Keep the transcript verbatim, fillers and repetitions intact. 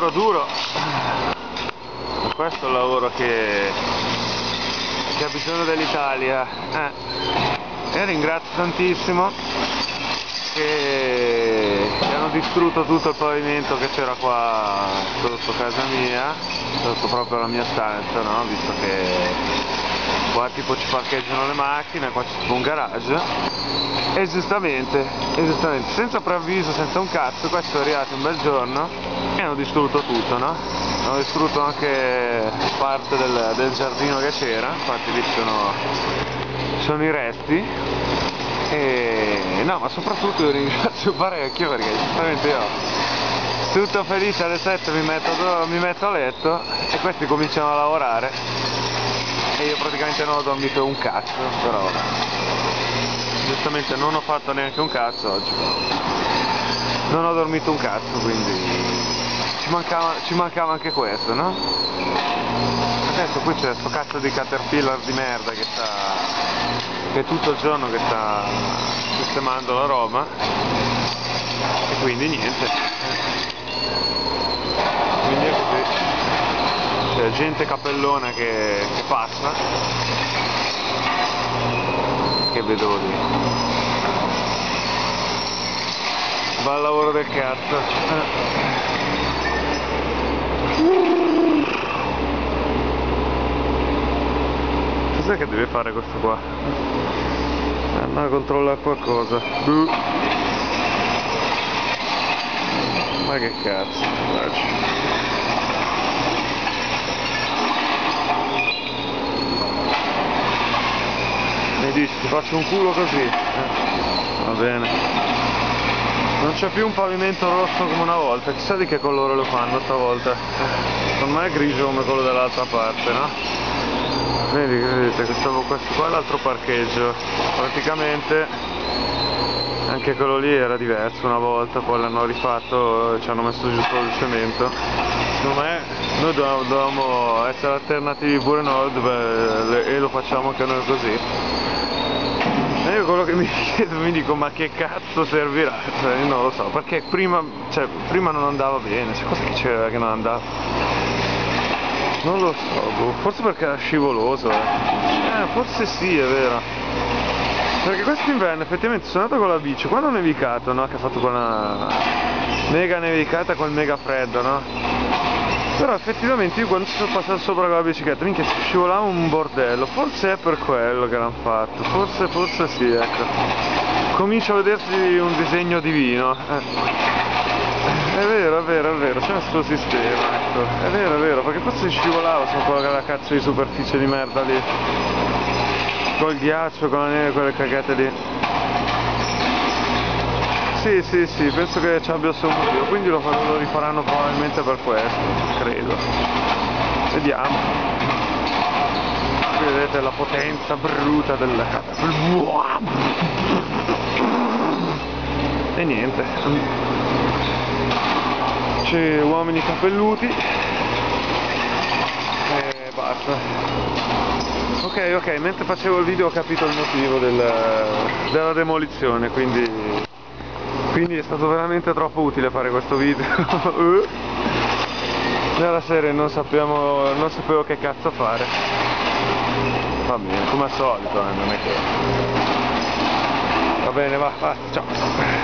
lavoro duro, questo è il lavoro che, che ha bisogno dell'Italia. Eh. E ringrazio tantissimo che, che hanno distrutto tutto il pavimento che c'era qua sotto casa mia, sotto proprio la mia stanza, no? Visto che qua tipo ci parcheggiano le macchine, qua c'è tipo un garage. E giustamente, e giustamente, senza preavviso, senza un cazzo, qua sono arrivati un bel giorno e hanno distrutto tutto, no? Hanno distrutto anche parte del, del giardino che c'era, infatti lì sono, sono i resti. E no, ma soprattutto io ringrazio parecchio perché giustamente io tutto felice alle sette mi metto, mi metto a letto e questi cominciano a lavorare e io praticamente non ho dormito un cazzo, però giustamente non ho fatto neanche un cazzo oggi, non ho dormito un cazzo, quindi ci mancava, ci mancava anche questo, no? Adesso qui c'è sto cazzo di caterpillar di merda che sta, che è tutto il giorno che sta sistemando la roba e quindi niente, quindi è così. C'è gente capellona che, che passa, che vedo lì. Bel lavoro del cazzo. Cos'è che deve fare questo qua? Andare a controllare qualcosa. Buh. Ma che cazzo, guarda. Mi dici, ti faccio un culo così, eh, va bene. Non c'è più un pavimento rosso come una volta, chissà di che colore lo fanno stavolta. Secondo me è grigio come quello dall'altra parte, no? Vedi, vedete, questo, questo qua è l'altro parcheggio, praticamente anche quello lì era diverso una volta, poi l'hanno rifatto, ci hanno messo giù solo il cemento. Secondo me noi dobbiamo essere alternativi pure noi e lo facciamo anche noi così. E io quello che mi chiedo, mi dico, ma che cazzo servirà? Cioè, io non lo so, perché prima, cioè, prima non andava bene, cioè, cosa che c'era che non andava? Non lo so, boh, forse perché era scivoloso, eh. eh, forse sì, è vero. Perché quest'inverno effettivamente sono andato con la bici, quando ho nevicato, no? Che ha fatto quella mega nevicata, quel mega freddo, no? Però effettivamente io quando sono passato sopra con la bicicletta, minchia, si scivolava un bordello, forse è per quello che l'hanno fatto, forse, forse sì, ecco. Comincio a vedersi un disegno divino. Eh. È vero, è vero, è vero, c'è questo sistema, ecco. È vero, è vero, perché forse scivolava su quella cazzo di superficie di merda lì. Col ghiaccio, con la neve, quelle cagate lì. Sì, sì, sì, penso che ci abbia il suo motivo, quindi lo, lo rifaranno probabilmente per questo, credo. Vediamo. Qui vedete la potenza bruta del... E niente. C'è uomini capelluti. E basta. Ok, ok, mentre facevo il video ho capito il motivo del, della demolizione, quindi... Quindi è stato veramente troppo utile fare questo video. Nella serie non sappiamo, non sapevo che cazzo fare. Va bene, come al solito, eh, non è che... Va bene, va, va, ciao.